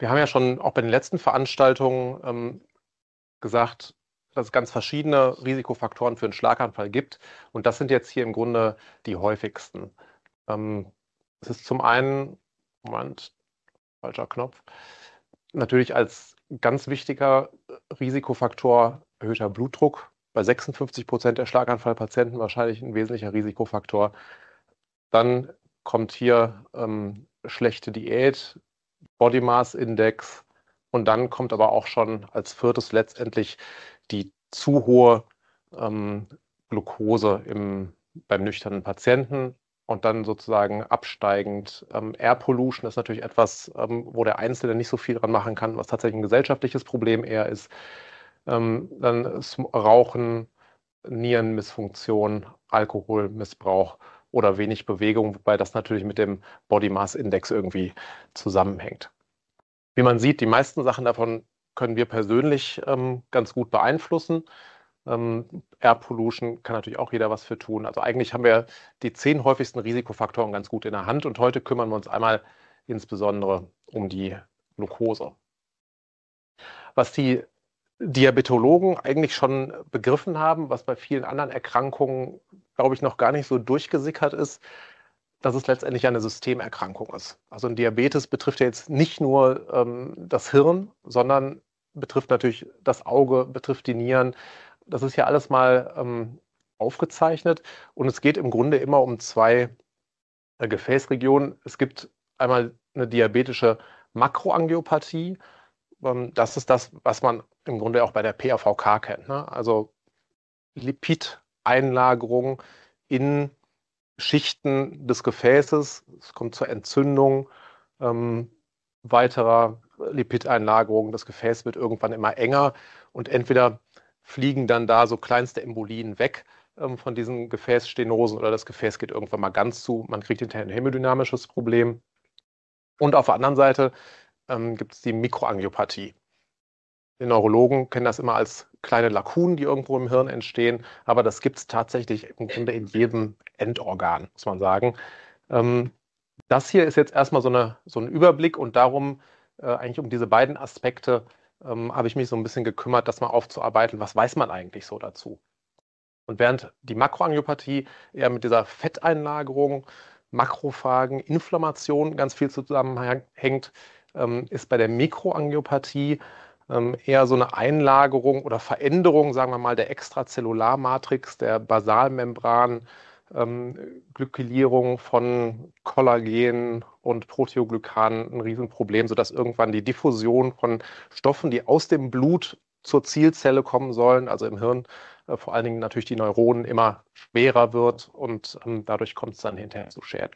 Wir haben ja schon auch bei den letzten Veranstaltungen gesagt, dass es ganz verschiedene Risikofaktoren für einen Schlaganfall gibt. Und das sind jetzt hier im Grunde die häufigsten. Es ist zum einen, Moment, falscher Knopf, natürlich als ganz wichtiger Risikofaktor erhöhter Blutdruck. Bei 56% der Schlaganfallpatienten wahrscheinlich ein wesentlicher Risikofaktor. Dann kommt hier schlechte Diät, Body Mass Index, und dann kommt aber auch schon als viertes letztendlich die zu hohe Glucose beim nüchternen Patienten. Und dann sozusagen absteigend Air Pollution ist natürlich etwas, wo der Einzelne nicht so viel dran machen kann, was tatsächlich ein gesellschaftliches Problem eher ist. Dann ist Rauchen, Nierenmissfunktion, Alkoholmissbrauch oder wenig Bewegung, wobei das natürlich mit dem Body Mass Index irgendwie zusammenhängt. Wie man sieht, die meisten Sachen davon können wir persönlich ganz gut beeinflussen. Air Pollution kann natürlich auch jeder was für tun. Also eigentlich haben wir die 10 häufigsten Risikofaktoren ganz gut in der Hand und heute kümmern wir uns einmal insbesondere um die Glucose. Was die Diabetologen eigentlich schon begriffen haben, was bei vielen anderen Erkrankungen, glaube ich, noch gar nicht so durchgesickert ist, dass es letztendlich eine Systemerkrankung ist. Also ein Diabetes betrifft ja jetzt nicht nur das Hirn, sondern betrifft natürlich das Auge, betrifft die Nieren. Das ist ja alles mal aufgezeichnet und es geht im Grunde immer um zwei Gefäßregionen. Es gibt einmal eine diabetische Makroangiopathie. Das ist das, was man im Grunde auch bei der PAVK kennt, ne? Also Lipideinlagerung in Schichten des Gefäßes. Es kommt zur Entzündung weiterer Lipideinlagerungen. Das Gefäß wird irgendwann immer enger und entweder fliegen dann da so kleinste Embolien weg von diesen Gefäßstenosen oder das Gefäß geht irgendwann mal ganz zu. Man kriegt hinterher ein hämodynamisches Problem. Und auf der anderen Seite gibt es die Mikroangiopathie. Die Neurologen kennen das immer als kleine Lakunen, die irgendwo im Hirn entstehen, aber das gibt es tatsächlich im Grunde in jedem Endorgan, muss man sagen. Das hier ist jetzt erstmal so ein Überblick und darum, eigentlich um diese beiden Aspekte, habe ich mich so ein bisschen gekümmert, das mal aufzuarbeiten, was weiß man eigentlich so dazu. Und während die Makroangiopathie eher mit dieser Fetteinlagerung, Makrophagen, Inflammation ganz viel zusammenhängt, ist bei der Mikroangiopathie eher so eine Einlagerung oder Veränderung, sagen wir mal, der Extrazellularmatrix, der Basalmembran, Glykylierung von Kollagen und Proteoglykan ein Riesenproblem, sodass irgendwann die Diffusion von Stoffen, die aus dem Blut zur Zielzelle kommen sollen, also im Hirn, vor allen Dingen natürlich die Neuronen, immer schwerer wird und dadurch kommt es dann hinterher zu Schäden.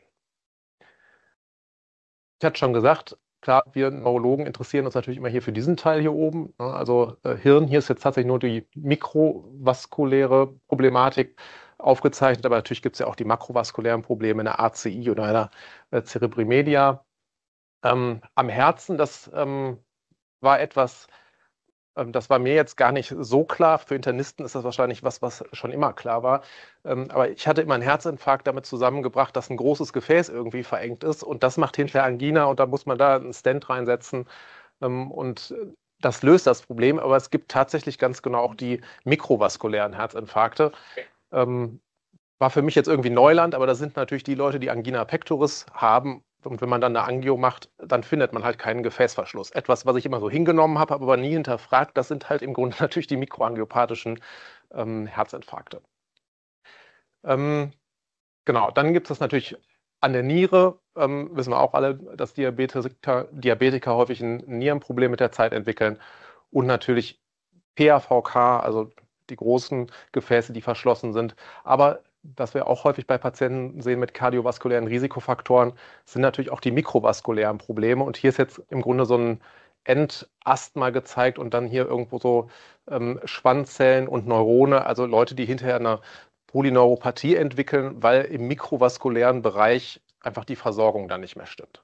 Ich hatte schon gesagt, klar, wir Neurologen interessieren uns natürlich immer hier für diesen Teil hier oben. Ne? Also Hirn, hier ist jetzt tatsächlich nur die mikrovaskuläre Problematik aufgezeichnet, aber natürlich gibt es ja auch die makrovaskulären Probleme in der ACI oder einer Cerebri media. Am Herzen, das war etwas, das war mir jetzt gar nicht so klar. Für Internisten ist das wahrscheinlich was schon immer klar war. Aber ich hatte immer einen Herzinfarkt damit zusammengebracht, dass ein großes Gefäß irgendwie verengt ist. Und das macht hinterher Angina und da muss man da einen Stent reinsetzen. Und das löst das Problem. Aber es gibt tatsächlich ganz genau auch die mikrovaskulären Herzinfarkte. War für mich jetzt irgendwie Neuland, aber das sind natürlich die Leute, die Angina pectoris haben. Und wenn man dann eine Angio macht, dann findet man halt keinen Gefäßverschluss. Etwas, was ich immer so hingenommen habe, aber nie hinterfragt, das sind halt im Grunde natürlich die mikroangiopathischen Herzinfarkte. Genau, dann gibt es natürlich an der Niere, wissen wir auch alle, dass Diabetiker häufig ein Nierenproblem mit der Zeit entwickeln. Und natürlich PAVK, also die großen Gefäße, die verschlossen sind. Aber was wir auch häufig bei Patienten sehen mit kardiovaskulären Risikofaktoren, sind natürlich auch die mikrovaskulären Probleme. Und hier ist jetzt im Grunde so ein Endast mal gezeigt und dann hier irgendwo so Schwanzzellen und Neurone, also Leute, die hinterher eine Polyneuropathie entwickeln, weil im mikrovaskulären Bereich einfach die Versorgung dann nicht mehr stimmt.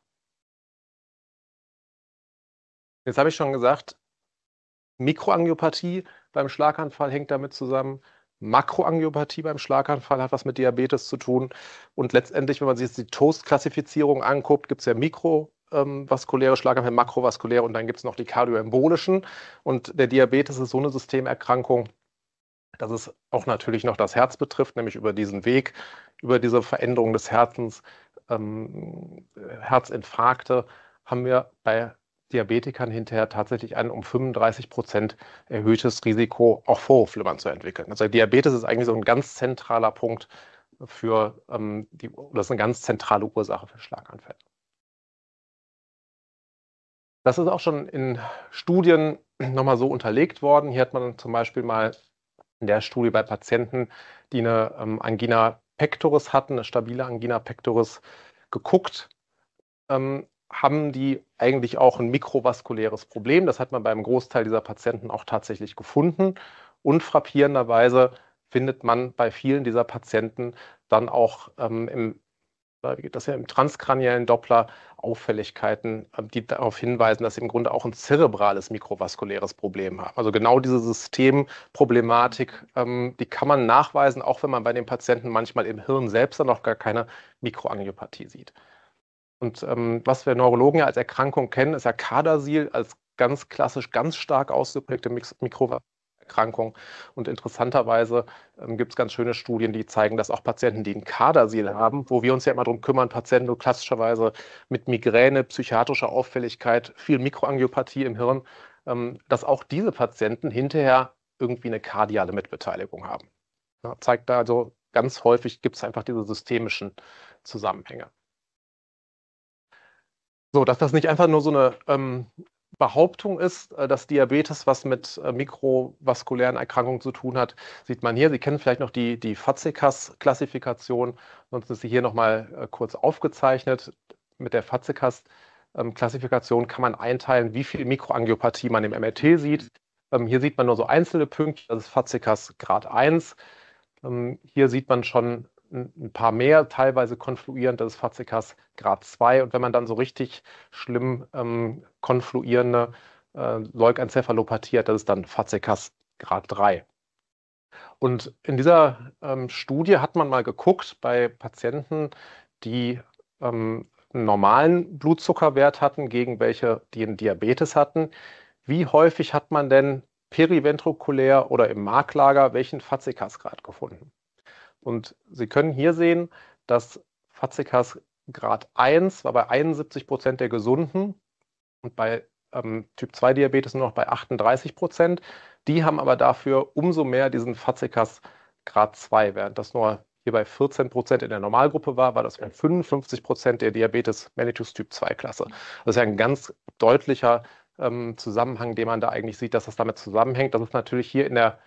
Jetzt habe ich schon gesagt, Mikroangiopathie beim Schlaganfall hängt damit zusammen. Makroangiopathie beim Schlaganfall hat was mit Diabetes zu tun. Und letztendlich, wenn man sich jetzt die Toast-Klassifizierung anguckt, gibt es ja Mikro, vaskuläre Schlaganfälle, makrovaskuläre und dann gibt es noch die kardioembolischen. Und der Diabetes ist so eine Systemerkrankung, dass es auch natürlich noch das Herz betrifft, nämlich über diesen Weg, über diese Veränderung des Herzens, Herzinfarkte, haben wir bei Diabetikern hinterher tatsächlich ein um 35% erhöhtes Risiko, auch Vorhofflimmern zu entwickeln. Also Diabetes ist eigentlich so ein ganz zentraler Punkt für das ist eine ganz zentrale Ursache für Schlaganfälle. Das ist auch schon in Studien nochmal so unterlegt worden. Hier hat man zum Beispiel mal in der Studie bei Patienten, die eine Angina pectoris hatten, eine stabile Angina pectoris, geguckt, haben die eigentlich auch ein mikrovaskuläres Problem. Das hat man beim Großteil dieser Patienten auch tatsächlich gefunden. Und frappierenderweise findet man bei vielen dieser Patienten dann auch im transkraniellen Doppler Auffälligkeiten, die darauf hinweisen, dass sie im Grunde auch ein zerebrales mikrovaskuläres Problem haben. Also genau diese Systemproblematik, die kann man nachweisen, auch wenn man bei den Patienten manchmal im Hirn selbst dann noch gar keine Mikroangiopathie sieht. Und was wir Neurologen ja als Erkrankung kennen, ist ja Cardasil als ganz klassisch, ganz stark ausgeprägte Mikroerkrankung. Und interessanterweise gibt es ganz schöne Studien, die zeigen, dass auch Patienten, die ein Cardasil haben, wo wir uns ja immer darum kümmern, Patienten klassischerweise mit Migräne, psychiatrischer Auffälligkeit, viel Mikroangiopathie im Hirn, dass auch diese Patienten hinterher irgendwie eine kardiale Mitbeteiligung haben. Ja, zeigt da also, ganz häufig gibt es einfach diese systemischen Zusammenhänge. So, dass das nicht einfach nur so eine Behauptung ist, dass Diabetes was mit mikrovaskulären Erkrankungen zu tun hat, sieht man hier. Sie kennen vielleicht noch die Fazekas-Klassifikation, sonst ist sie hier nochmal kurz aufgezeichnet. Mit der Fazekas-Klassifikation kann man einteilen, wie viel Mikroangiopathie man im MRT sieht. Hier sieht man nur so einzelne Pünktchen, das ist Fazekas Grad 1. Hier sieht man schon ein paar mehr, teilweise konfluierend, das ist Fazekas Grad 2. Und wenn man dann so richtig schlimm konfluierende Leukenzephalopathie hat, das ist dann Fazekas Grad 3. Und in dieser Studie hat man mal geguckt bei Patienten, die einen normalen Blutzuckerwert hatten, gegen welche, die einen Diabetes hatten. Wie häufig hat man denn periventrikulär oder im Marklager welchen Fazekas-Grad gefunden? Und Sie können hier sehen, dass Fazekas Grad 1 war bei 71% der Gesunden und bei Typ-2-Diabetes nur noch bei 38%. Die haben aber dafür umso mehr diesen Fazekas Grad 2, während das nur hier bei 14% in der Normalgruppe war das bei 55% der Diabetes mellitus Typ 2-Klasse. Das ist ja ein ganz deutlicher Zusammenhang, den man da eigentlich sieht, dass das damit zusammenhängt. Das ist natürlich hier in der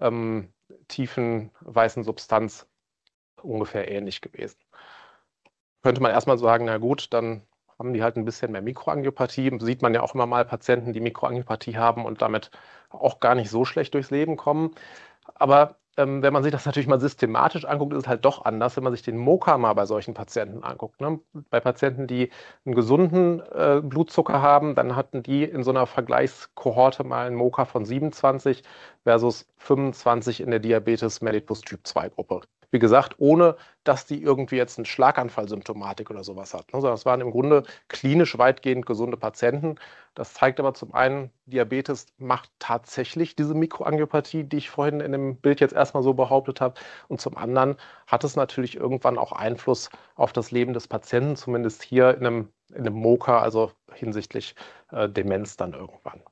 tiefen weißen Substanz ungefähr ähnlich gewesen. Könnte man erstmal sagen, na gut, dann haben die halt ein bisschen mehr Mikroangiopathie. Sieht man ja auch immer mal Patienten, die Mikroangiopathie haben und damit auch gar nicht so schlecht durchs Leben kommen. Aber wenn man sich das natürlich mal systematisch anguckt, ist es halt doch anders, wenn man sich den MoCA mal bei solchen Patienten anguckt. Ne? Bei Patienten, die einen gesunden Blutzucker haben, dann hatten die in so einer Vergleichskohorte mal einen MoCA von 27 versus 25 in der Diabetes mellitus Typ 2 Gruppe. Wie gesagt, ohne dass die irgendwie jetzt eine Schlaganfallsymptomatik oder sowas hat. Sondern es waren im Grunde klinisch weitgehend gesunde Patienten. Das zeigt aber zum einen, Diabetes macht tatsächlich diese Mikroangiopathie, die ich vorhin in dem Bild jetzt erstmal so behauptet habe. Und zum anderen hat es natürlich irgendwann auch Einfluss auf das Leben des Patienten, zumindest hier in einem MoCA, also hinsichtlich Demenz dann irgendwann.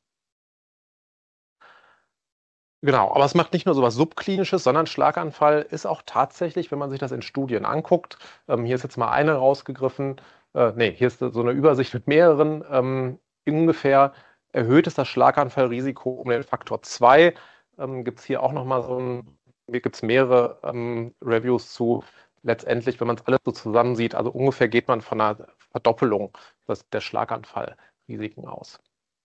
Genau, aber es macht nicht nur so was Subklinisches, sondern Schlaganfall ist auch tatsächlich, wenn man sich das in Studien anguckt, hier ist jetzt mal eine rausgegriffen, hier ist so eine Übersicht mit mehreren, ungefähr erhöht ist das Schlaganfallrisiko um den Faktor 2. Gibt es hier auch nochmal gibt es mehrere Reviews zu. Letztendlich, wenn man es alles so zusammensieht, also ungefähr geht man von einer Verdoppelung der Schlaganfallrisiken aus.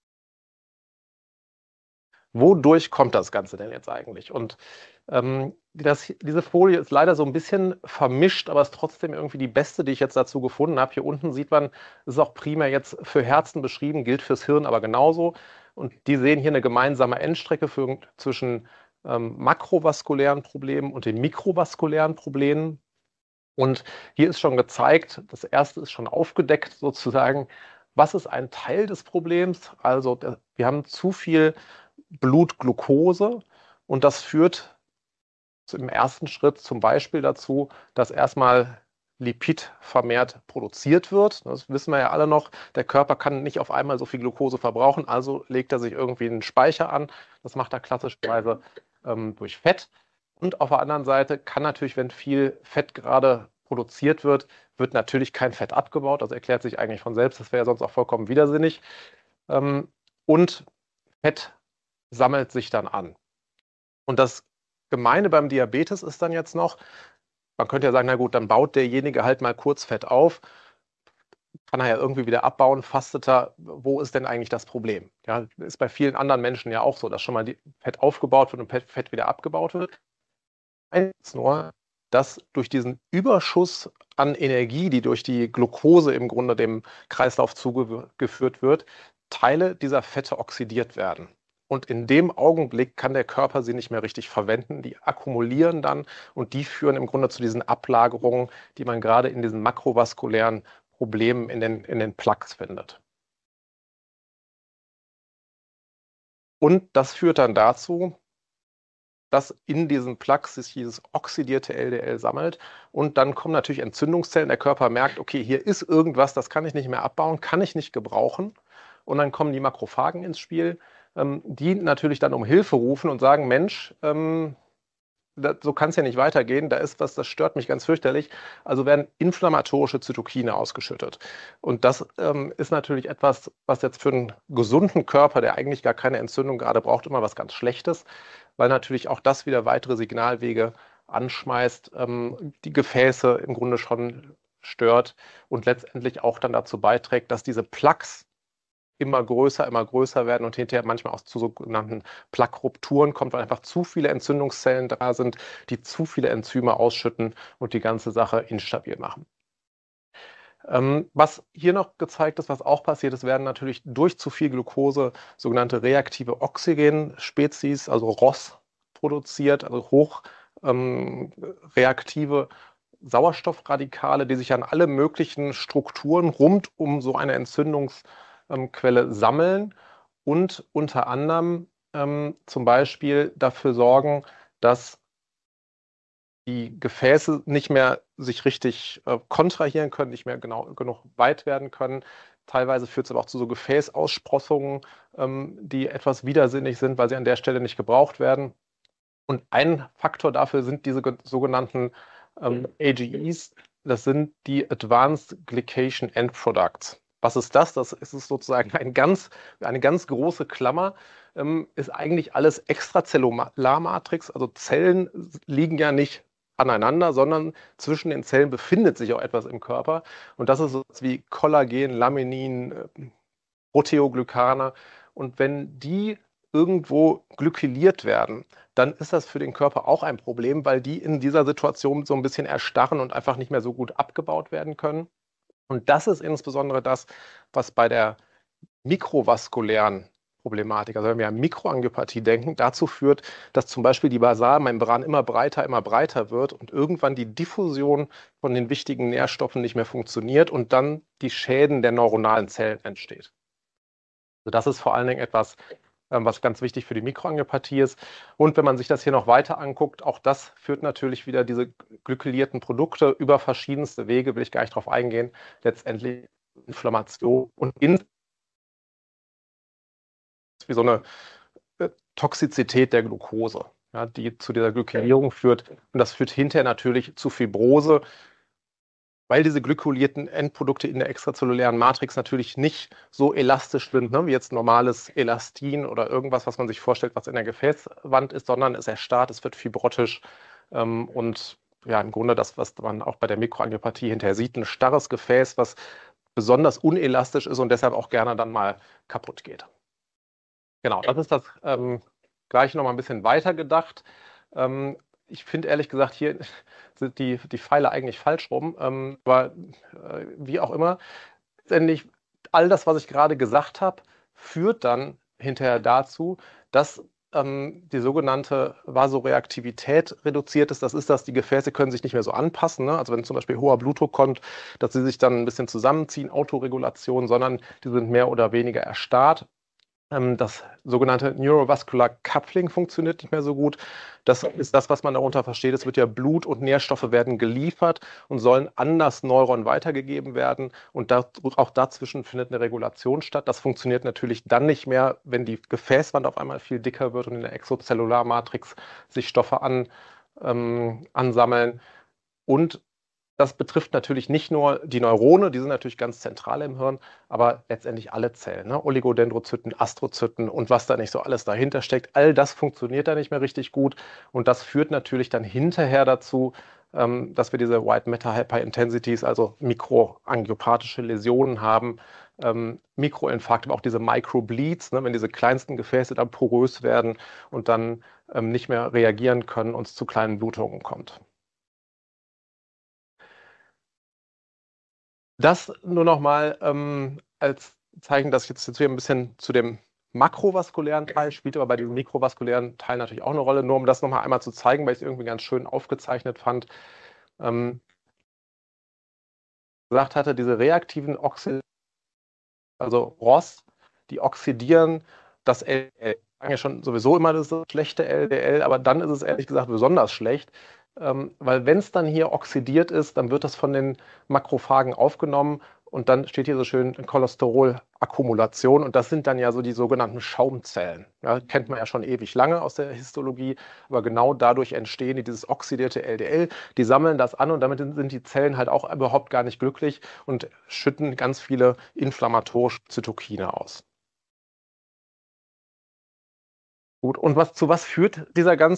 Wodurch kommt das Ganze denn jetzt eigentlich? Und diese Folie ist leider so ein bisschen vermischt, aber ist trotzdem irgendwie die beste, die ich jetzt dazu gefunden habe. Hier unten sieht man, es ist auch primär jetzt für Herzen beschrieben, gilt fürs Hirn aber genauso. Und die sehen hier eine gemeinsame Endstrecke zwischen makrovaskulären Problemen und den mikrovaskulären Problemen. Und hier ist schon gezeigt, das erste ist schon aufgedeckt sozusagen, Was ist ein Teil des Problems? Also wir haben zu viel Blutglucose und das führt im ersten Schritt zum Beispiel dazu, dass erstmal Lipid vermehrt produziert wird. Das wissen wir ja alle noch. Der Körper kann nicht auf einmal so viel Glucose verbrauchen, also legt er sich irgendwie einen Speicher an. Das macht er klassischerweise durch Fett. Und auf der anderen Seite kann natürlich, wenn viel Fett gerade produziert wird, wird natürlich kein Fett abgebaut. Das erklärt sich eigentlich von selbst. Das wäre ja sonst auch vollkommen widersinnig. Und Fett sammelt sich dann an. Und das Gemeine beim Diabetes ist dann jetzt noch, man könnte ja sagen, na gut, dann baut derjenige halt mal kurz Fett auf, kann er ja irgendwie wieder abbauen, fastet er. Wo ist denn eigentlich das Problem? Ja, ist bei vielen anderen Menschen ja auch so, dass schon mal Fett aufgebaut wird und Fett wieder abgebaut wird. Eins nur, dass durch diesen Überschuss an Energie, die durch die Glucose im Grunde dem Kreislauf zugeführt wird, Teile dieser Fette oxidiert werden. Und in dem Augenblick kann der Körper sie nicht mehr richtig verwenden. Die akkumulieren dann und die führen im Grunde zu diesen Ablagerungen, die man gerade in diesen makrovaskulären Problemen in den Plaques findet. Und das führt dann dazu, dass in diesen Plaques sich dieses oxidierte LDL sammelt und dann kommen natürlich Entzündungszellen. Der Körper merkt, okay, hier ist irgendwas, das kann ich nicht mehr abbauen, kann ich nicht gebrauchen. Und dann kommen die Makrophagen ins Spiel, die natürlich dann um Hilfe rufen und sagen, Mensch, so kann es ja nicht weitergehen, da ist was, das stört mich ganz fürchterlich. Also werden inflammatorische Zytokine ausgeschüttet. Und das ist natürlich etwas, was jetzt für einen gesunden Körper, der eigentlich gar keine Entzündung gerade braucht, immer was ganz Schlechtes, weil natürlich auch das wieder weitere Signalwege anschmeißt, die Gefäße im Grunde schon stört und letztendlich auch dann dazu beiträgt, dass diese Plaques immer größer werden und hinterher manchmal auch zu sogenannten Plaque-Rupturen kommt, weil einfach zu viele Entzündungszellen da sind, die zu viele Enzyme ausschütten und die ganze Sache instabil machen. Was hier noch gezeigt ist, was auch passiert ist, werden natürlich durch zu viel Glucose sogenannte reaktive Oxygenspezies, also ROS, produziert, also hochreaktive Sauerstoffradikale, die sich an alle möglichen Strukturen rund um so eine Entzündungsquelle sammeln und unter anderem zum Beispiel dafür sorgen, dass die Gefäße nicht mehr sich richtig kontrahieren können, nicht mehr genug weit werden können. Teilweise führt es aber auch zu so Gefäßaussprossungen, die etwas widersinnig sind, weil sie an der Stelle nicht gebraucht werden. Und ein Faktor dafür sind diese sogenannten AGEs. Das sind die Advanced Glycation End Products. Was ist das? Das ist sozusagen eine ganz große Klammer. Ist eigentlich alles Extrazellularmatrix. Also Zellen liegen ja nicht aneinander, sondern zwischen den Zellen befindet sich auch etwas im Körper. Und das ist so wie Kollagen, Laminin, Proteoglykane. Und wenn die irgendwo glykyliert werden, dann ist das für den Körper auch ein Problem, weil die in dieser Situation so ein bisschen erstarren und einfach nicht mehr so gut abgebaut werden können. Und das ist insbesondere das, was bei der mikrovaskulären Problematik, also wenn wir an Mikroangiopathie denken, dazu führt, dass zum Beispiel die Basalmembran immer breiter wird und irgendwann die Diffusion von den wichtigen Nährstoffen nicht mehr funktioniert und dann die Schäden der neuronalen Zellen entsteht. Also das ist vor allen Dingen etwas, was ganz wichtig für die Mikroangiopathie ist. Und wenn man sich das hier noch weiter anguckt, auch das führt natürlich wieder diese glykylierten Produkte über verschiedenste Wege, will ich gar nicht drauf eingehen, letztendlich Inflammation und wie so eine Toxizität der Glucose, ja, die zu dieser Glykylierung führt. Und das führt hinterher natürlich zu Fibrose, weil diese glykylierten Endprodukte in der extrazellulären Matrix natürlich nicht so elastisch sind, ne, wie jetzt normales Elastin oder irgendwas, was man sich vorstellt, was in der Gefäßwand ist, sondern es erstarrt, es wird fibrotisch und ja, im Grunde das, was man auch bei der Mikroangiopathie hinterher sieht, ein starres Gefäß, was besonders unelastisch ist und deshalb auch gerne dann mal kaputt geht. Genau, das ist das gleich noch mal ein bisschen weiter gedacht. Ich finde ehrlich gesagt, hier sind die Pfeile eigentlich falsch rum. Aber wie auch immer, letztendlich all das, was ich gerade gesagt habe, führt dann hinterher dazu, dass die sogenannte Vasoreaktivität reduziert ist. Das ist das, die Gefäße können sich nicht mehr so anpassen, ne? Also wenn zum Beispiel hoher Blutdruck kommt, dass sie sich dann ein bisschen zusammenziehen, Autoregulation, sondern die sind mehr oder weniger erstarrt. Das sogenannte Neurovascular Coupling funktioniert nicht mehr so gut. Das ist das, was man darunter versteht. Es wird ja Blut und Nährstoffe werden geliefert und sollen an das Neuron weitergegeben werden. Und auch dazwischen findet eine Regulation statt. Das funktioniert natürlich dann nicht mehr, wenn die Gefäßwand auf einmal viel dicker wird und in der Exozellularmatrix sich Stoffe ansammeln. Und das betrifft natürlich nicht nur die Neurone, die sind natürlich ganz zentral im Hirn, aber letztendlich alle Zellen, ne? Oligodendrozyten, Astrozyten und was da nicht so alles dahinter steckt. All das funktioniert da nicht mehr richtig gut und das führt natürlich dann hinterher dazu, dass wir diese White Matter Hyperintensities, also mikroangiopathische Läsionen haben, Mikroinfarkte, aber auch diese Microbleeds, ne? Wenn diese kleinsten Gefäße dann porös werden und dann nicht mehr reagieren können und es zu kleinen Blutungen kommt. Das nur noch mal als Zeichen, dass jetzt wieder ein bisschen zu dem makrovaskulären Teil spielt, aber bei dem mikrovaskulären Teil natürlich auch eine Rolle. Nur um das noch mal einmal zu zeigen, weil ich es irgendwie ganz schön aufgezeichnet fand. Gesagt hatte, diese reaktiven Oxid, also ROS, die oxidieren das LDL. Ich sage ja schon sowieso immer, das ist das schlechte LDL, aber dann ist es ehrlich gesagt besonders schlecht, weil wenn es dann hier oxidiert ist, dann wird das von den Makrophagen aufgenommen und dann steht hier so schön Cholesterolakkumulation und das sind dann ja so die sogenannten Schaumzellen. Ja, kennt man ja schon ewig lange aus der Histologie, aber genau dadurch entstehen dieses oxidierte LDL, die sammeln das an und damit sind die Zellen halt auch überhaupt gar nicht glücklich und schütten ganz viele inflammatorische Zytokine aus. Gut, und zu was führt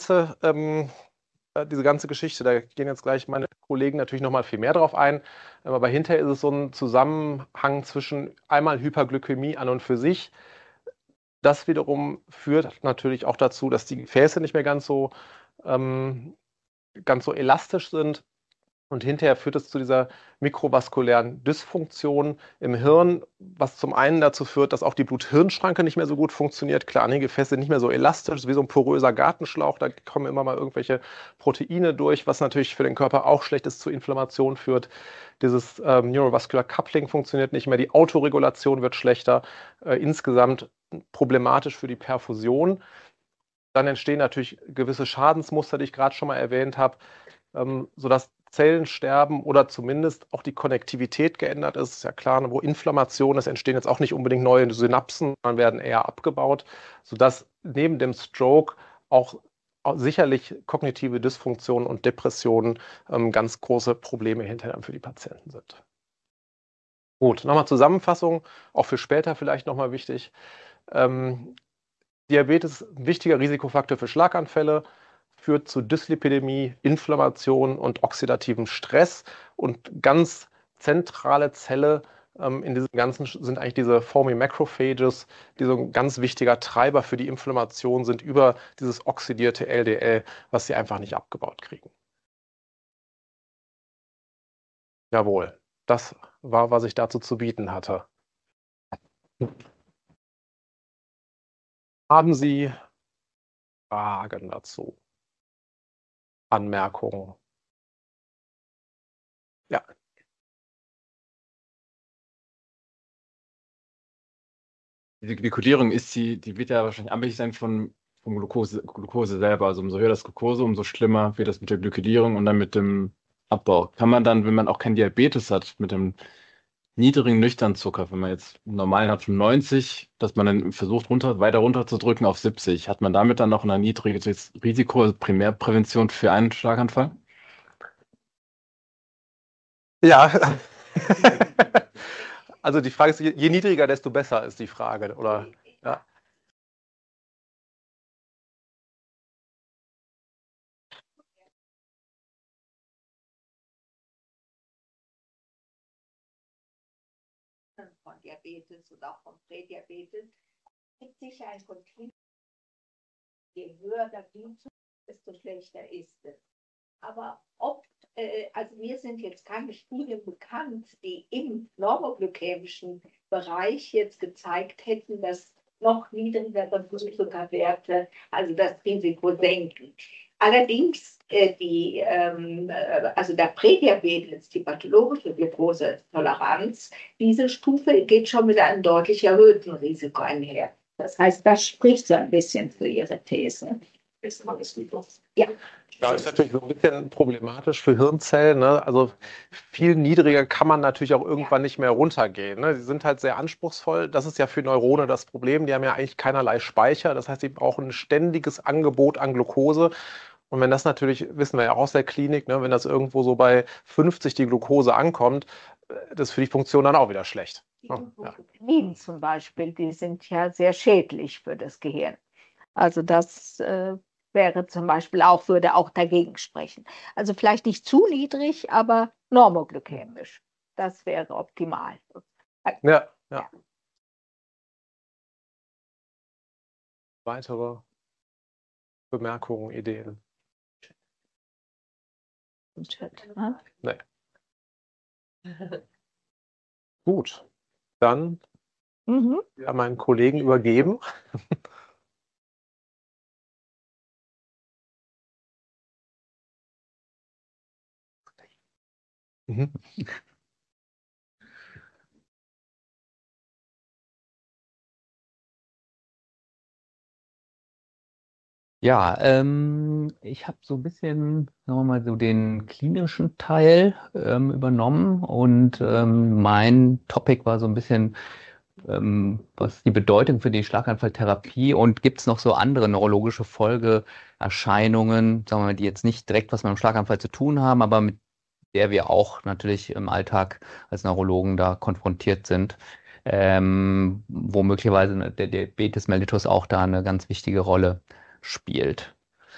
diese ganze Geschichte? Da gehen jetzt gleich meine Kollegen natürlich noch mal viel mehr drauf ein. Aber hinterher ist es so ein Zusammenhang zwischen einmal Hyperglykämie an und für sich. Das wiederum führt natürlich auch dazu, dass die Gefäße nicht mehr ähm, ganz so elastisch sind. Und hinterher führt es zu dieser mikrovaskulären Dysfunktion im Hirn, was zum einen dazu führt, dass auch die Blut-Hirn-Schranke nicht mehr so gut funktioniert. Klar, einige Gefäße sind nicht mehr so elastisch, wie so ein poröser Gartenschlauch, da kommen immer mal irgendwelche Proteine durch, was natürlich für den Körper auch schlecht ist, zu Inflammation führt. Dieses Neurovascular Coupling funktioniert nicht mehr, die Autoregulation wird schlechter, insgesamt problematisch für die Perfusion. Dann entstehen natürlich gewisse Schadensmuster, die ich gerade schon mal erwähnt habe, sodass Zellen sterben oder zumindest auch die Konnektivität geändert ist. Ist ja klar, wo Inflammation ist, entstehen jetzt auch nicht unbedingt neue Synapsen, sondern werden eher abgebaut, sodass neben dem Stroke auch sicherlich kognitive Dysfunktionen und Depressionen ganz große Probleme hinterher für die Patienten sind. Gut, nochmal Zusammenfassung, auch für später vielleicht nochmal wichtig. Ähm, Diabetes ist ein wichtiger Risikofaktor für Schlaganfälle, führt zu Dyslipidemie, Inflammation und oxidativem Stress. Und ganz zentrale Zelle in diesem Ganzen sind eigentlich diese Foamy Macrophages, die so ein ganz wichtiger Treiber für die Inflammation sind über dieses oxidierte LDL, was sie einfach nicht abgebaut kriegen. Jawohl, das war, was ich dazu zu bieten hatte. Haben Sie Fragen dazu? Anmerkungen? Ja. Die Kodierung die wird ja wahrscheinlich abhängig sein vom Glucose selber. Also umso höher das Glucose, umso schlimmer wird das mit der Glykodierung und dann mit dem Abbau. Kann man dann, wenn man auch kein Diabetes hat, mit dem niedrigen Nüchternzucker, wenn man jetzt einen normalen hat von 90, dass man dann versucht, weiter runter zu drücken auf 70, hat man damit dann noch ein niedriges Risiko, also Primärprävention für einen Schlaganfall? Ja, also die Frage ist, je niedriger, desto besser ist die Frage, oder? Ja. Von Diabetes und auch von Prädiabetes gibt sicher ein Kontinuum. Je höher der Blutzucker, desto schlechter ist es. Aber also mir sind jetzt keine Studien bekannt, die im normoglykämischen Bereich jetzt gezeigt hätten, dass noch niedrigere Blutzuckerwerte, also das Risiko senken. Allerdings also der Prädiabetes, die pathologische Glukosetoleranz, diese Stufe geht schon mit einem deutlich erhöhten Risiko einher. Das heißt, das spricht so ein bisschen für Ihre These. Ja. Ja, ist natürlich so ein bisschen problematisch für Hirnzellen. Ne? Also viel niedriger kann man natürlich auch irgendwann nicht mehr runtergehen. Ne? Sie sind halt sehr anspruchsvoll. Das ist ja für Neurone das Problem. Die haben ja eigentlich keinerlei Speicher. Das heißt, sie brauchen ein ständiges Angebot an Glucose. Und wenn das natürlich, wissen wir ja auch aus der Klinik, ne, wenn das irgendwo so bei 50 die Glucose ankommt, das ist für die Funktion dann auch wieder schlecht. Die Ja. Glucosaminen zum Beispiel, die sind ja sehr schädlich für das Gehirn. Also das wäre zum Beispiel auch, würde auch dagegen sprechen. Also vielleicht nicht zu niedrig, aber normoglykämisch. Das wäre optimal. Ja, ja. Weitere Bemerkungen, Ideen? Nee. Gut, dann an meinen Kollegen übergeben. Ja, ich habe so ein bisschen, sagen wir mal, so den klinischen Teil übernommen und mein Topic war so ein bisschen, was die Bedeutung für die Schlaganfalltherapie und gibt es noch so andere neurologische Folgeerscheinungen, sagen wir mal, die jetzt nicht direkt was mit dem Schlaganfall zu tun haben, aber mit der wir auch natürlich im Alltag als Neurologen da konfrontiert sind. Wo möglicherweise der Diabetes mellitus auch da eine ganz wichtige Rolle spielt.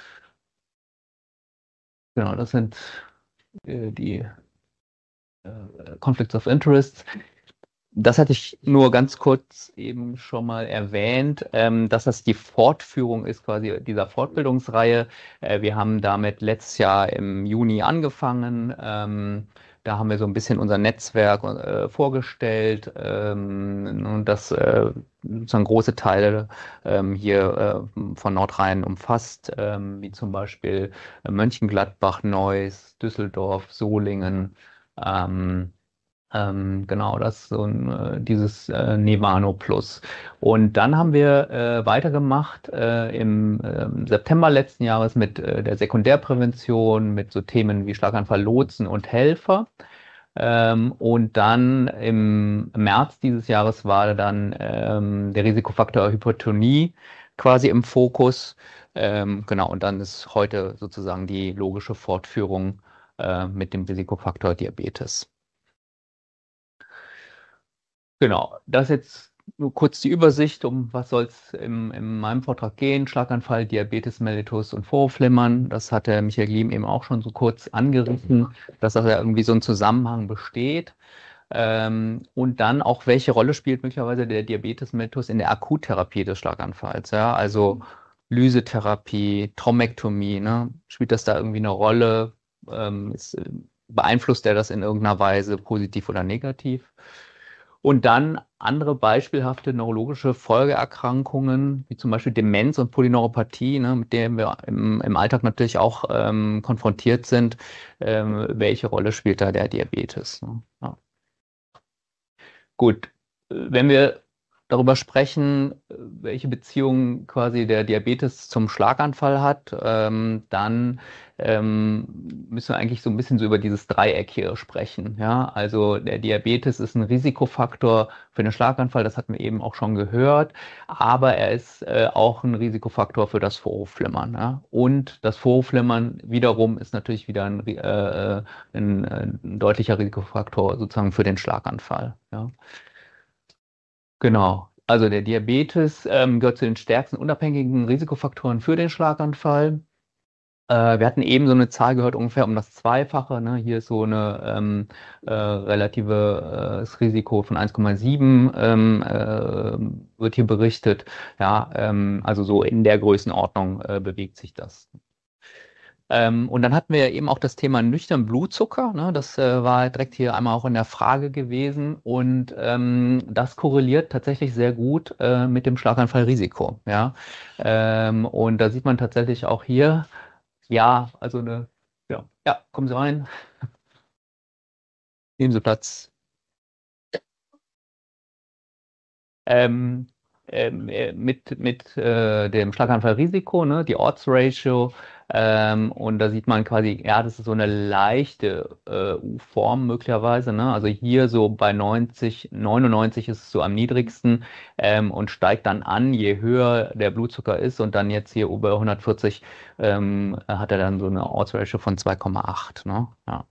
Genau, das sind die Conflicts of Interest. Das hatte ich nur ganz kurz eben schon mal erwähnt, dass das die Fortführung ist quasi dieser Fortbildungsreihe. Wir haben damit letztes Jahr im Juni angefangen. Da haben wir so ein bisschen unser Netzwerk vorgestellt und das sozusagen große Teile hier von Nordrhein umfasst, wie zum Beispiel Mönchengladbach, Neuss, Düsseldorf, Solingen. Genau, das ist so dieses Nevano Plus. Und dann haben wir weitergemacht im September letzten Jahres mit der Sekundärprävention, mit so Themen wie Schlaganfall, Lotsen und Helfer. Und dann im März dieses Jahres war dann der Risikofaktor Hypertonie quasi im Fokus. Genau, und dann ist heute sozusagen die logische Fortführung mit dem Risikofaktor Diabetes. Genau, das jetzt nur kurz die Übersicht, um was soll es in meinem Vortrag gehen. Schlaganfall, Diabetes mellitus und Vorhofflimmern. Das hat der Michael Glim eben auch schon so kurz angerissen, dass da irgendwie so ein Zusammenhang besteht. Und dann auch, welche Rolle spielt möglicherweise der Diabetes mellitus in der Akuttherapie des Schlaganfalls. Ja? Also Lysetherapie, Thrombektomie, ne? Spielt das da irgendwie eine Rolle? Beeinflusst er das in irgendeiner Weise positiv oder negativ? Und dann andere beispielhafte neurologische Folgeerkrankungen, wie zum Beispiel Demenz und Polyneuropathie, ne, mit denen wir im Alltag natürlich auch konfrontiert sind. Welche Rolle spielt da der Diabetes? Ne? Ja. Gut, wenn wir darüber sprechen, welche Beziehung quasi der Diabetes zum Schlaganfall hat, dann müssen wir eigentlich so ein bisschen so über dieses Dreieck hier sprechen. Ja? Also der Diabetes ist ein Risikofaktor für den Schlaganfall, das hatten wir eben auch schon gehört, aber er ist auch ein Risikofaktor für das Vorhofflimmern. Ja? Und das Vorhofflimmern wiederum ist natürlich wieder ein deutlicher Risikofaktor sozusagen für den Schlaganfall. Ja? Genau. Also der Diabetes gehört zu den stärksten unabhängigen Risikofaktoren für den Schlaganfall. Wir hatten eben so eine Zahl gehört, ungefähr um das Zweifache. Ne? Hier ist so eine relatives Risiko von 1,7 wird hier berichtet. Ja, also so in der Größenordnung bewegt sich das. Und dann hatten wir ja eben auch das Thema nüchtern Blutzucker, ne? Das war direkt hier einmal auch in der Frage gewesen. Und das korreliert tatsächlich sehr gut mit dem Schlaganfallrisiko. Ja? Und da sieht man tatsächlich auch hier, ja, also ja, kommen Sie rein, nehmen Sie Platz. Ähm, mit dem Schlaganfallrisiko, ne, die Odds-Ratio. Und da sieht man quasi, ja, das ist so eine leichte U-Form möglicherweise. Ne? Also hier so bei 90, 99 ist es so am niedrigsten und steigt dann an, je höher der Blutzucker ist. Und dann jetzt hier über 140 hat er dann so eine Odds-Ratio von 2,8. Ne? Ja.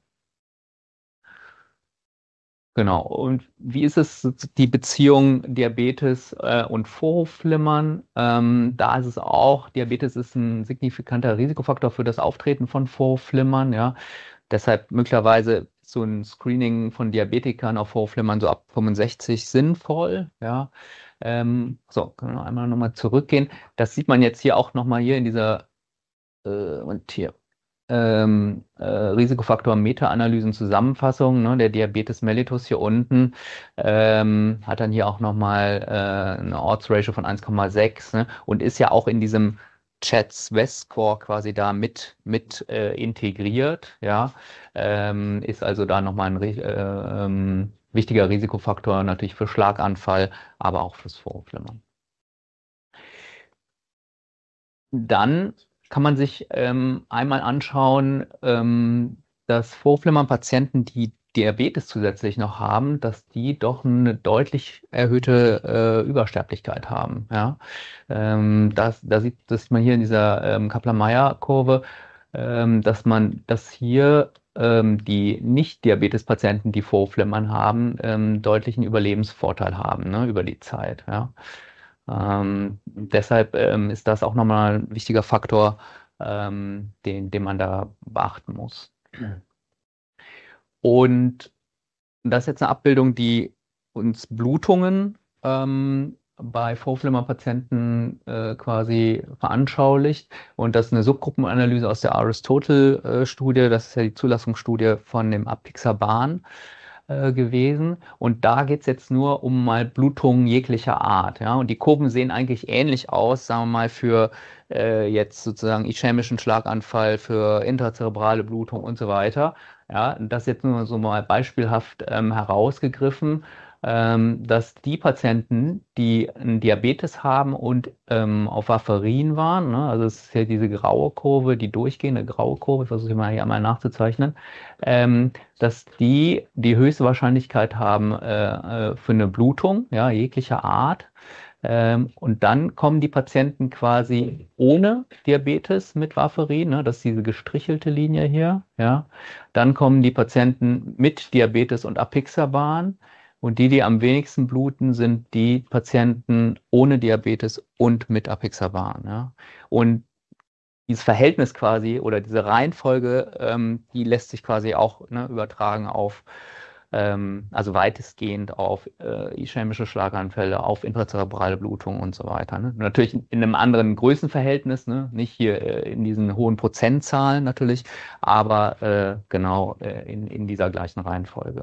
Genau. Und wie ist es die Beziehung Diabetes und Vorhofflimmern? Da ist es auch, Diabetes ist ein signifikanter Risikofaktor für das Auftreten von Vorhofflimmern. Ja. Deshalb möglicherweise so ein Screening von Diabetikern auf Vorhofflimmern so ab 65 sinnvoll. Ja. So, können wir einmal nochmal zurückgehen. Das sieht man jetzt hier auch nochmal hier in dieser und hier Risikofaktor Meta-Analysen Zusammenfassung, ne, der Diabetes mellitus hier unten, hat dann hier auch nochmal eine Odds-Ratio von 1,6, ne, und ist ja auch in diesem CHADS-WES-Score quasi da mit integriert, ja, ist also da nochmal ein wichtiger Risikofaktor natürlich für Schlaganfall, aber auch fürs Vorhofflimmern. Dann kann man sich einmal anschauen, dass Vorhofflimmern-Patienten, die Diabetes zusätzlich noch haben, dass die doch eine deutlich erhöhte Übersterblichkeit haben. Ja? Da sieht man hier in dieser Kaplan-Meier-Kurve, dass hier die Nicht-Diabetes-Patienten, die Vorhofflimmern haben, deutlichen Überlebensvorteil haben, ne, über die Zeit. Ja? Deshalb ist das auch nochmal ein wichtiger Faktor, den man da beachten muss. Und das ist jetzt eine Abbildung, die uns Blutungen bei Vorhofflimmern-Patienten quasi veranschaulicht. Und das ist eine Subgruppenanalyse aus der Aristotle-Studie. Das ist ja die Zulassungsstudie von dem Apixaban gewesen. Und da geht es jetzt nur um mal Blutungen jeglicher Art. Ja? Und die Kurven sehen eigentlich ähnlich aus, sagen wir mal, für jetzt sozusagen ischämischen Schlaganfall, für intrazerebrale Blutung und so weiter. Ja, das jetzt nur so mal beispielhaft herausgegriffen, dass die Patienten, die einen Diabetes haben und auf Warfarin waren, ne, also es ist ja diese graue Kurve, die durchgehende graue Kurve, ich versuche mal hier einmal nachzuzeichnen, dass die höchste Wahrscheinlichkeit haben für eine Blutung, ja, jeglicher Art. Und dann kommen die Patienten quasi ohne Diabetes mit Warfarin, ne, das ist diese gestrichelte Linie hier, ja. Dann kommen die Patienten mit Diabetes und Apixaban. Und die am wenigsten bluten, sind die Patienten ohne Diabetes und mit Apixaban. Ja. Und dieses Verhältnis quasi oder diese Reihenfolge, die lässt sich quasi auch, ne, übertragen auf, also weitestgehend auf ischämische Schlaganfälle, auf intrazerebrale Blutung und so weiter. Ne? Natürlich in einem anderen Größenverhältnis, ne? Nicht hier in diesen hohen Prozentzahlen natürlich, aber genau in dieser gleichen Reihenfolge.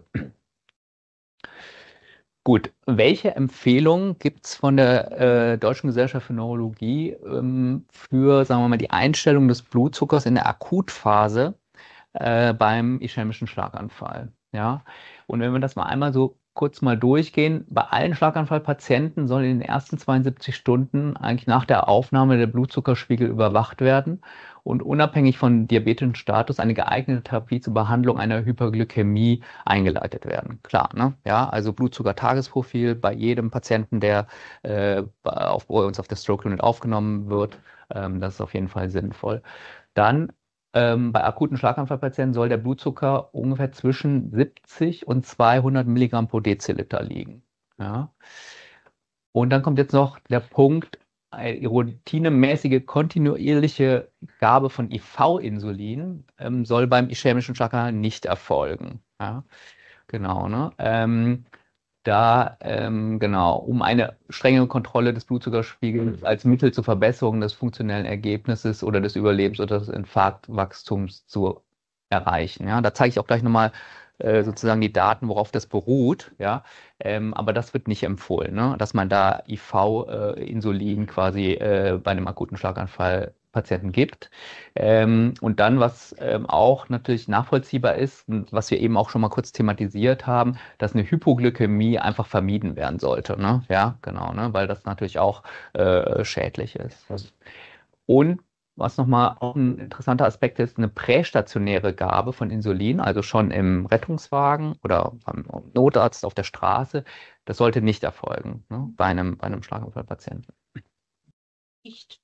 Gut, welche Empfehlungen gibt es von der Deutschen Gesellschaft für Neurologie für, sagen wir mal, die Einstellung des Blutzuckers in der Akutphase beim ischämischen Schlaganfall? Ja, und wenn wir das mal einmal so kurz mal durchgehen, bei allen Schlaganfallpatienten soll in den ersten 72 Stunden eigentlich nach der Aufnahme der Blutzuckerspiegel überwacht werden und unabhängig von diabetischen Status eine geeignete Therapie zur Behandlung einer Hyperglykämie eingeleitet werden. Klar, ne? Ja, also Blutzucker-Tagesprofil bei jedem Patienten, der bei uns auf der Stroke Unit aufgenommen wird, das ist auf jeden Fall sinnvoll. Dann bei akuten Schlaganfallpatienten soll der Blutzucker ungefähr zwischen 70 und 200 Milligramm pro Deziliter liegen. Ja. Und dann kommt jetzt noch der Punkt, eine routinemäßige kontinuierliche Gabe von IV-Insulin soll beim ischämischen Schlaganfall nicht erfolgen. Ja. Genau, ne? da, genau, um eine strenge Kontrolle des Blutzuckerspiegels als Mittel zur Verbesserung des funktionellen Ergebnisses oder des Überlebens oder des Infarktwachstums zu erreichen. Ja, da zeige ich auch gleich nochmal sozusagen die Daten, worauf das beruht. Ja, aber das wird nicht empfohlen, ne? Dass man da IV-Insulin quasi bei einem akuten Schlaganfall Patienten gibt. Und dann, was auch natürlich nachvollziehbar ist, und was wir eben auch schon mal kurz thematisiert haben, dass eine Hypoglykämie einfach vermieden werden sollte. Ne? Ja, genau, ne? Weil das natürlich auch schädlich ist. Und was nochmal auch ein interessanter Aspekt ist, eine prästationäre Gabe von Insulin, also schon im Rettungswagen oder beim Notarzt auf der Straße, das sollte nicht erfolgen, ne? Bei einem Schlaganfallpatienten. Nicht.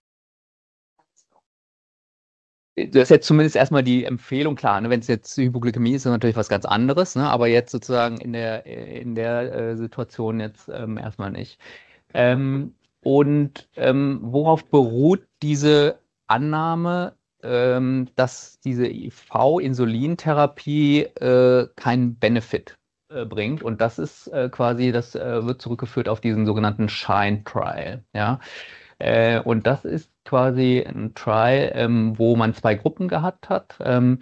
Das ist jetzt zumindest erstmal die Empfehlung, klar, ne? Wenn es jetzt Hypoglykämie ist, ist das natürlich was ganz anderes, ne? Aber jetzt sozusagen in der Situation jetzt erstmal nicht. Worauf beruht diese Annahme, dass diese IV-Insulintherapie keinen Benefit bringt? Und das ist quasi, das wird zurückgeführt auf diesen sogenannten SHINE-Trial. Ja? Und das ist quasi ein Trial, wo man zwei Gruppen gehabt hat,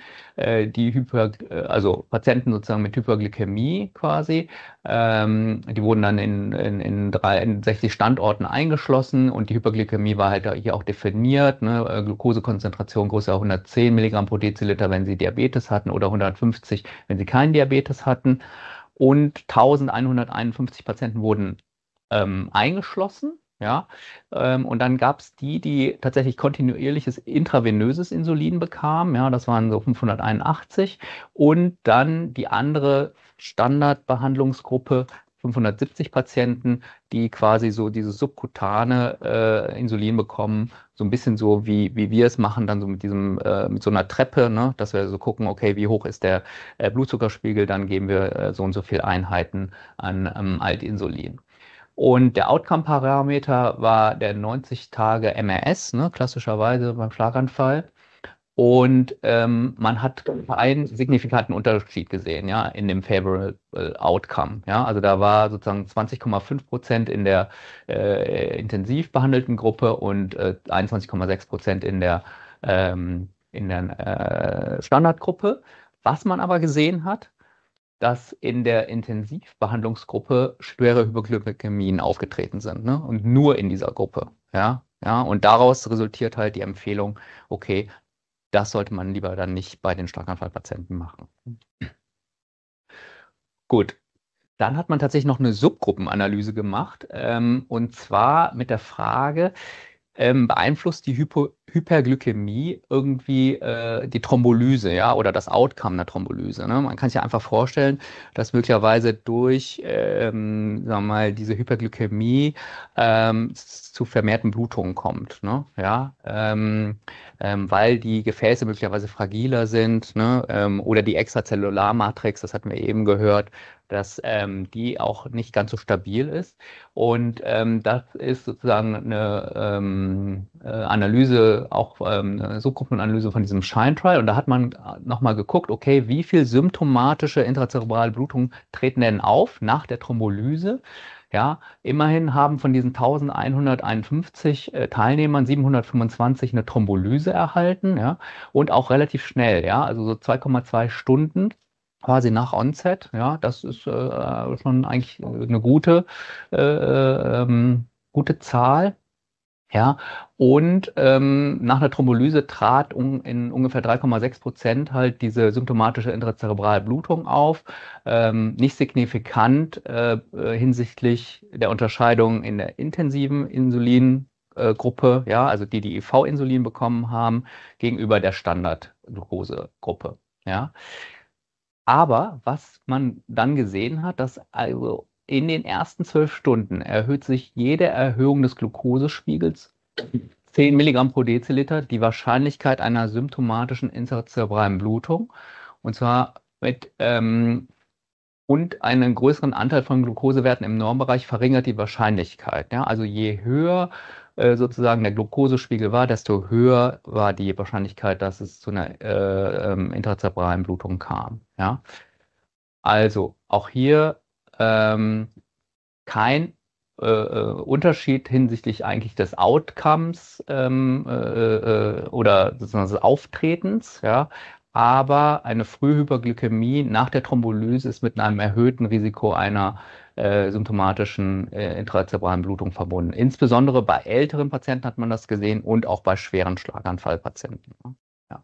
also Patienten sozusagen mit Hyperglykämie quasi, die wurden dann in 60 Standorten eingeschlossen und die Hyperglykämie war halt hier auch definiert, ne? Glukosekonzentration größer 110 Milligramm pro Deziliter, wenn sie Diabetes hatten oder 150, wenn sie keinen Diabetes hatten. Und 1151 Patienten wurden eingeschlossen. Ja, und dann gab es die tatsächlich kontinuierliches intravenöses Insulin bekamen. Ja, das waren so 581. Und dann die andere Standardbehandlungsgruppe, 570 Patienten, die quasi so dieses subkutane Insulin bekommen, so ein bisschen so wie wir es machen, dann so mit so einer Treppe, ne, dass wir so gucken, okay, wie hoch ist der Blutzuckerspiegel, dann geben wir so und so viel Einheiten an Altinsulin. Und der Outcome-Parameter war der 90 Tage MRS, ne, klassischerweise beim Schlaganfall. Und man hat keinen signifikanten Unterschied gesehen, ja, in dem Favorable Outcome. Ja, also da war sozusagen 20,5% in der intensiv behandelten Gruppe und 21,6% in der Standardgruppe. Was man aber gesehen hat, dass in der Intensivbehandlungsgruppe schwere Hypoglykämien aufgetreten sind, ne? Und nur in dieser Gruppe. Ja, ja, und daraus resultiert halt die Empfehlung, okay, das sollte man lieber dann nicht bei den Schlaganfallpatienten machen. Gut, dann hat man tatsächlich noch eine Subgruppenanalyse gemacht, und zwar mit der Frage, beeinflusst die Hyperglykämie irgendwie die Thrombolyse, ja, oder das Outcome der Thrombolyse. Ne? Man kann sich ja einfach vorstellen, dass möglicherweise durch sagen wir mal, diese Hyperglykämie zu vermehrten Blutungen kommt. Ne? Ja? Weil die Gefäße möglicherweise fragiler sind, ne? Oder die Extrazellularmatrix, das hatten wir eben gehört, dass die auch nicht ganz so stabil ist. Und das ist sozusagen eine Analyse, auch eine Subgruppenanalyse von diesem SHINE-Trial. Und da hat man nochmal geguckt, okay, wie viel symptomatische intrazerebrale Blutungen treten denn auf nach der Thrombolyse? Ja, immerhin haben von diesen 1151 Teilnehmern 725 eine Thrombolyse erhalten, ja, und auch relativ schnell, ja, also so 2,2 Stunden quasi nach Onset, ja, das ist schon eigentlich eine gute Zahl, ja, und nach einer Thrombolyse trat in ungefähr 3,6% halt diese symptomatische intrazerebrale Blutung auf, nicht signifikant hinsichtlich der Unterscheidung in der intensiven Insulingruppe, ja, also die IV-Insulin bekommen haben, gegenüber der Standardglukosegruppe, ja. Aber was man dann gesehen hat, dass also in den ersten 12 Stunden erhöht sich jede Erhöhung des Glukosespiegels 10 Milligramm pro Deziliter die Wahrscheinlichkeit einer symptomatischen intrazerebralen Blutung. Und zwar und einen größeren Anteil von Glukosewerten im Normbereich verringert die Wahrscheinlichkeit. Ja? Also je höher sozusagen der Glukosespiegel war, desto höher war die Wahrscheinlichkeit, dass es zu einer intrazerebralen Blutung kam. Ja? Also auch hier kein Unterschied hinsichtlich eigentlich des Outcomes oder sozusagen des Auftretens, ja, aber eine Frühhyperglykämie nach der Thrombolyse ist mit einem erhöhten Risiko einer symptomatischen intrazerebralen Blutung verbunden. Insbesondere bei älteren Patienten hat man das gesehen und auch bei schweren Schlaganfallpatienten. Ja.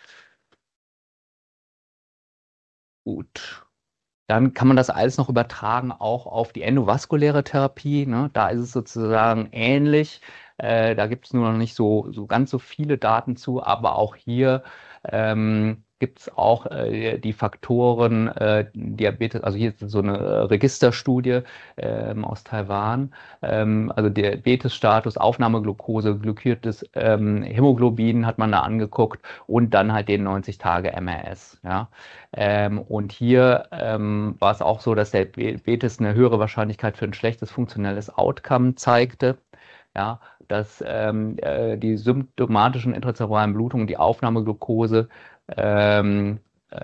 Gut. Dann kann man das alles noch übertragen auch auf die endovaskuläre Therapie. Ne? Da ist es sozusagen ähnlich. Da gibt es nur noch nicht so ganz so viele Daten zu, aber auch hier gibt es auch die Faktoren Diabetes, also hier ist so eine Registerstudie aus Taiwan, also Diabetesstatus, Aufnahmeglucose, glykiertes Hämoglobin hat man da angeguckt und dann halt den 90-Tage-MRS. Ja? Und hier war es auch so, dass der Diabetes eine höhere Wahrscheinlichkeit für ein schlechtes funktionelles Outcome zeigte. Ja, dass die symptomatischen intrazerebralen Blutungen, die Aufnahmeglucose ähm,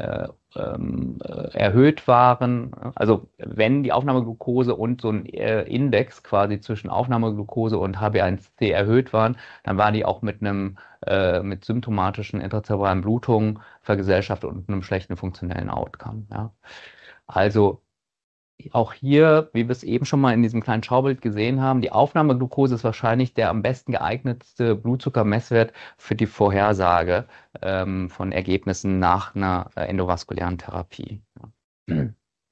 erhöht waren. Also wenn die Aufnahmeglucose und so ein Index quasi zwischen Aufnahmeglucose und HbA1c erhöht waren, dann war die auch mit symptomatischen intrazerebralen Blutungen vergesellschaftet und einem schlechten funktionellen Outcome. Ja. Also auch hier, wie wir es eben schon mal in diesem kleinen Schaubild gesehen haben, die Aufnahmeglucose ist wahrscheinlich der am besten geeignetste Blutzuckermesswert für die Vorhersage von Ergebnissen nach einer endovaskulären Therapie. Ja.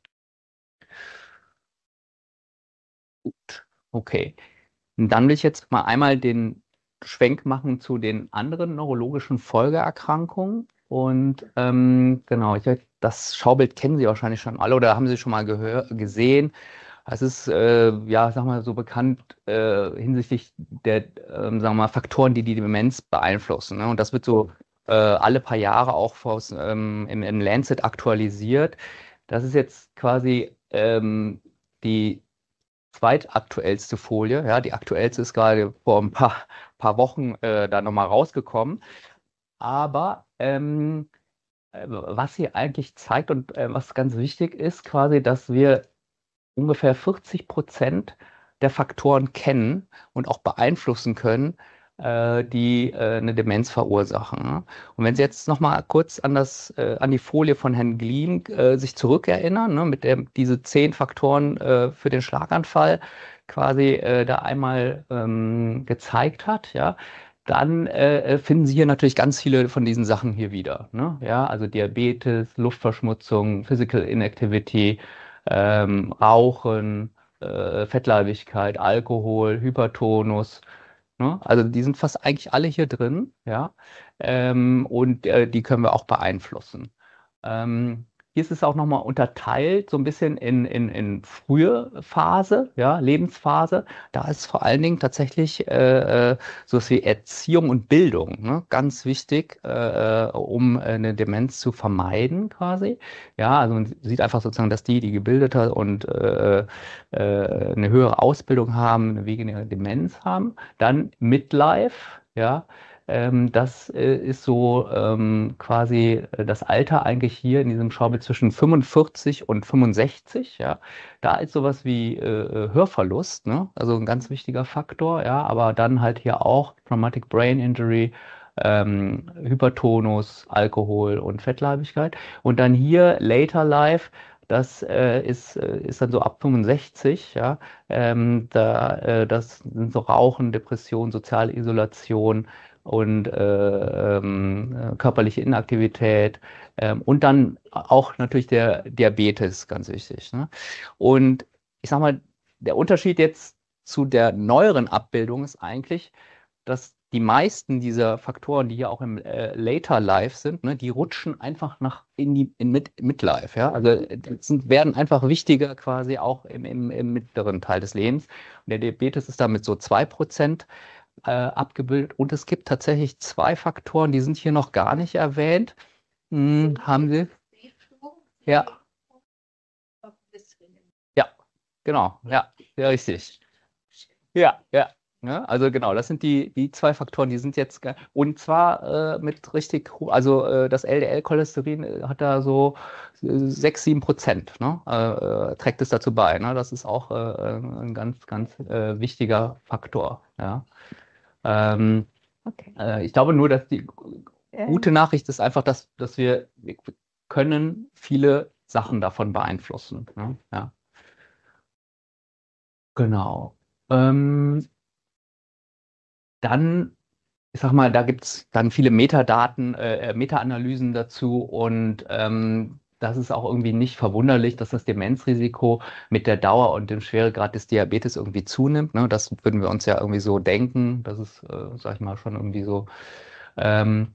Gut, okay. Und dann will ich jetzt mal einmal den Schwenk machen zu den anderen neurologischen Folgeerkrankungen. Und genau, das Schaubild kennen Sie wahrscheinlich schon alle oder haben Sie schon mal gesehen. Es ist, ja, sag mal, so bekannt hinsichtlich der, sagen wir mal, Faktoren, die die Demenz beeinflussen. Ne? Und das wird so alle paar Jahre auch im Lancet aktualisiert. Das ist jetzt quasi die zweitaktuellste Folie. Ja, die aktuellste ist gerade vor ein paar Wochen da nochmal rausgekommen. Aber was sie eigentlich zeigt und was ganz wichtig ist, quasi, dass wir ungefähr 40% der Faktoren kennen und auch beeinflussen können, die eine Demenz verursachen. Ne? Und wenn Sie jetzt noch mal kurz an die Folie von Herrn Glien sich zurückerinnern, ne, mit diese 10 Faktoren für den Schlaganfall quasi da einmal gezeigt hat, ja, dann finden Sie hier natürlich ganz viele von diesen Sachen hier wieder. Ne? Ja, also Diabetes, Luftverschmutzung, Physical Inactivity, Rauchen, Fettleibigkeit, Alkohol, Hypertonus. Ne? Also die sind fast eigentlich alle hier drin, ja. Und die können wir auch beeinflussen. Hier ist es auch nochmal unterteilt, so ein bisschen in frühe Phase, ja, Lebensphase. Da ist vor allen Dingen tatsächlich sowas wie Erziehung und Bildung, ne? Ganz wichtig, um eine Demenz zu vermeiden, quasi. Ja, also man sieht einfach sozusagen, dass die gebildeter und eine höhere Ausbildung haben, eine weniger Demenz haben. Dann Midlife, ja. Das ist so quasi das Alter eigentlich hier in diesem Schaubild zwischen 45 und 65. Ja. Da ist sowas wie Hörverlust, ne? Also ein ganz wichtiger Faktor, ja, aber dann halt hier auch Traumatic Brain Injury, Hypertonus, Alkohol und Fettleibigkeit. Und dann hier Later Life. Das ist dann so ab 65, ja. Das sind so Rauchen, Depression, soziale Isolation und körperliche Inaktivität und dann auch natürlich der Diabetes, ganz wichtig. Ne? Und ich sag mal, der Unterschied jetzt zu der neueren Abbildung ist eigentlich, dass die meisten dieser Faktoren, die hier auch im Later Life sind, ne, die rutschen einfach in Midlife. Ja? Also werden einfach wichtiger quasi auch im mittleren Teil des Lebens. Und der Diabetes ist damit so 2% abgebildet. Und es gibt tatsächlich 2 Faktoren, die sind hier noch gar nicht erwähnt. Haben Sie? Ja. Ja, genau. Ja, sehr richtig. Ja, ja. Ja, also genau, das sind die zwei Faktoren, die sind jetzt, und zwar mit richtig, also das LDL-Cholesterin hat da so 6, 7%, ne, trägt es dazu bei. Ne? Das ist auch ein ganz, ganz wichtiger Faktor. Ja. Ähm, Okay. ich glaube nur, dass die Ja. gute Nachricht ist einfach, dass wir können viele Sachen davon beeinflussen. Ne? Ja. Genau. Dann, ich sag mal, da gibt es dann viele Metadaten, Meta-Analysen dazu und das ist auch irgendwie nicht verwunderlich, dass das Demenzrisiko mit der Dauer und dem Schweregrad des Diabetes irgendwie zunimmt. Ne? Das würden wir uns ja irgendwie so denken. Das ist, sag ich mal, schon irgendwie so. Ähm,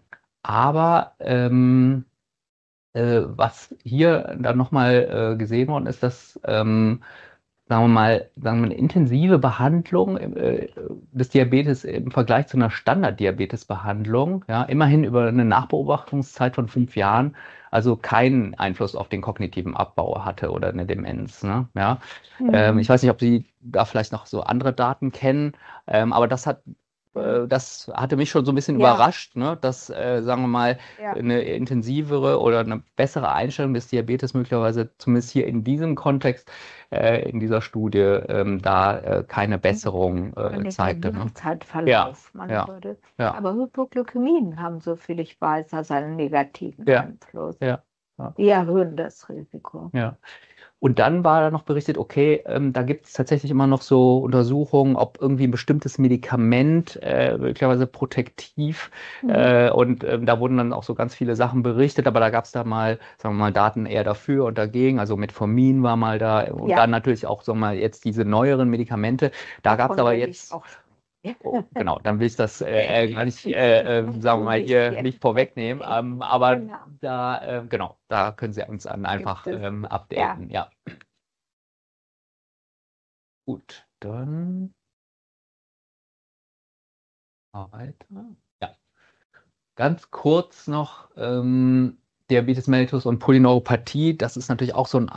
aber was hier dann nochmal gesehen worden ist, dass sagen wir mal, eine intensive Behandlung des Diabetes im Vergleich zu einer Standard-Diabetes-Behandlung, ja, immerhin über eine Nachbeobachtungszeit von 5 Jahren, also keinen Einfluss auf den kognitiven Abbau hatte oder eine Demenz. Ne? Ja? Ich weiß nicht, ob Sie da vielleicht noch so andere Daten kennen, aber das hatte mich schon so ein bisschen Ja. überrascht, ne? Dass, sagen wir mal, Ja. eine intensivere oder eine bessere Einstellung des Diabetes möglicherweise, zumindest hier in diesem Kontext, in dieser Studie, da keine Besserung Und nicht zeigte. einen Ne? Langzeitverlauf. Man Ja, würde, ja, aber Hypoglykämien haben, so viel ich weiß, also einen negativen ja, Einfluss. ja, Die erhöhen das Risiko. ja. Und dann war da noch berichtet, okay, da gibt es tatsächlich immer noch so Untersuchungen, ob irgendwie ein bestimmtes Medikament möglicherweise protektiv und da wurden dann auch so ganz viele Sachen berichtet, aber da gab es da mal, sagen wir mal, Daten eher dafür und dagegen. Also Metformin war mal da und Ja. dann natürlich auch, sagen wir mal, jetzt diese neueren Medikamente. Da gab es Davon aber will ich jetzt. auch Oh, genau, dann will ich das gar nicht, sagen wir mal, hier nicht vorwegnehmen. Aber Genau. da, genau, da können Sie uns dann einfach Gibt es. updaten. Ja. Gut, dann mal weiter. Ja, ganz kurz noch Diabetes mellitus und Polyneuropathie. Das ist natürlich auch so ein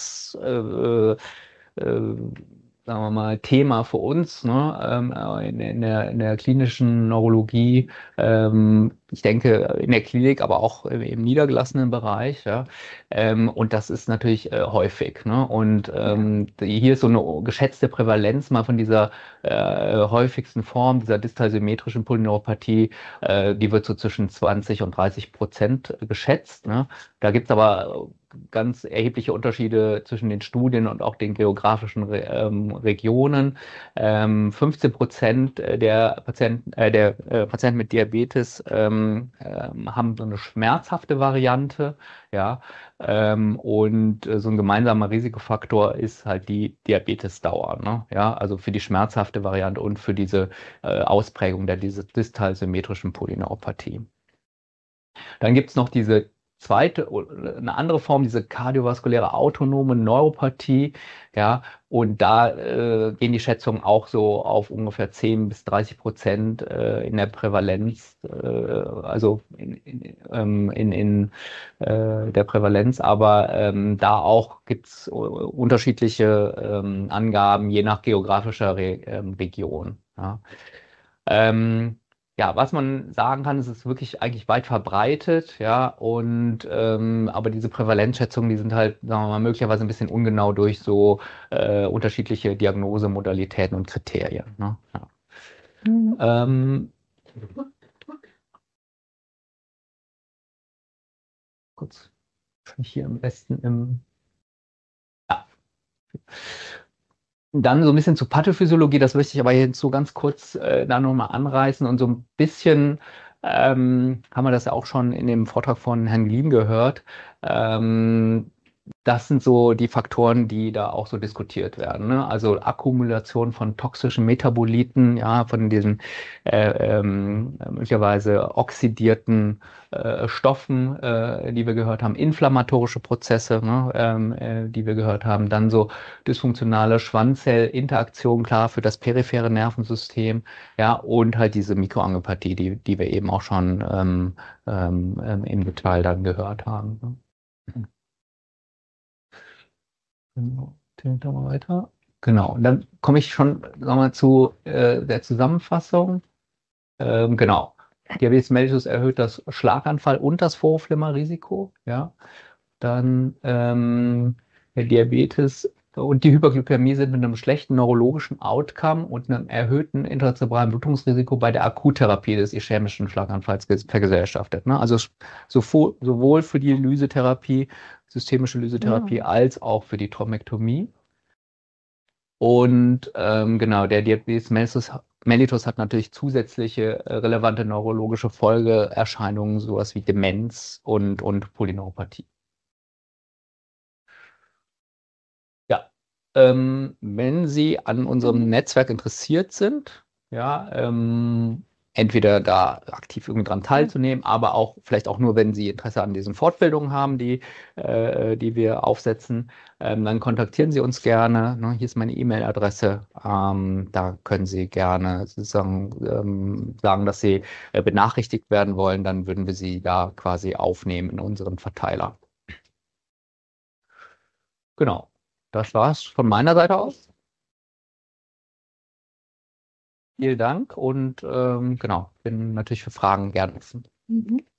sagen wir mal, Thema für uns, ne? In der klinischen Neurologie, ich denke in der Klinik, aber auch im niedergelassenen Bereich, ja. Und das ist natürlich häufig, ne? Und hier ist so eine geschätzte Prävalenz mal von dieser häufigsten Form, dieser distalsymmetrischen Polyneuropathie, die wird so zwischen 20 und 30% geschätzt, ne? Da gibt es aber ganz erhebliche Unterschiede zwischen den Studien und auch den geografischen Regionen. 15% der Patienten mit Diabetes haben so eine schmerzhafte Variante, ja. Und so ein gemeinsamer Risikofaktor ist halt die Diabetesdauer, ne? Ja, also für die schmerzhafte Variante und für diese Ausprägung der distalsymmetrischen Polyneuropathie. Dann gibt es noch diese eine andere Form, diese kardiovaskuläre autonome Neuropathie, ja, und da gehen die Schätzungen auch so auf ungefähr 10 bis 30% in der Prävalenz, also in der Prävalenz, aber da auch gibt es unterschiedliche Angaben je nach geografischer Region. Ja. Ja, was man sagen kann, ist, es ist wirklich eigentlich weit verbreitet, ja, und aber diese Prävalenzschätzungen, die sind halt, sagen wir mal, möglicherweise ein bisschen ungenau durch so unterschiedliche Diagnosemodalitäten und Kriterien. Ne? Ja. Ähm, kurz, hier am besten ja. Dann so ein bisschen zur Pathophysiologie, das möchte ich aber jetzt so ganz kurz da nochmal anreißen und so ein bisschen haben wir das ja auch schon in dem Vortrag von Herrn Glien gehört. Das sind so die Faktoren, die da auch so diskutiert werden. Ne? Also Akkumulation von toxischen Metaboliten, ja, von diesen möglicherweise oxidierten Stoffen, die wir gehört haben, inflammatorische Prozesse, ne, die wir gehört haben, dann so dysfunktionale Schwanzzellinteraktion, klar, für das periphere Nervensystem, ja, und halt diese Mikroangiopathie, die wir eben auch schon im Detail dann gehört haben. Ne? Genau. Mal weiter. Genau, und dann komme ich schon nochmal zu der Zusammenfassung. Genau. Diabetes mellitus erhöht das Schlaganfall und das Vorhofflimmerrisiko. Ja. Dann der Diabetes und die Hyperglykämie sind mit einem schlechten neurologischen Outcome und einem erhöhten intrazerebralen Blutungsrisiko bei der Akuttherapie des ischämischen Schlaganfalls vergesellschaftet. Ne? Also sowohl für die Lysetherapie, systemische Lysetherapie, als auch für die Thrombektomie. Und genau, der Diabetes mellitus hat natürlich zusätzliche relevante neurologische Folgeerscheinungen, sowas wie Demenz und Polyneuropathie. Ja, wenn Sie an unserem Netzwerk interessiert sind, ja, entweder da aktiv irgendwie dran teilzunehmen, aber auch vielleicht auch nur, wenn Sie Interesse an diesen Fortbildungen haben, die wir aufsetzen, dann kontaktieren Sie uns gerne. Ne? Hier ist meine E-Mail-Adresse. Da können Sie gerne sozusagen sagen, dass Sie benachrichtigt werden wollen. Dann würden wir Sie da quasi aufnehmen in unseren Verteiler. Genau. Das war's von meiner Seite aus. Vielen Dank und genau, bin natürlich für Fragen gerne offen.